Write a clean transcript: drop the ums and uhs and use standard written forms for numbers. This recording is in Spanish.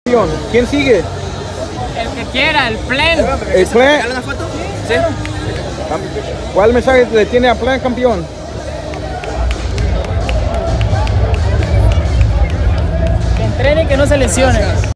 ¿Quién sigue? El que quiera, el Plen. ¿El Plen? ¿Una foto? Sí. ¿Cuál mensaje le tiene a Plen, campeón? Que entrene y que no se lesione.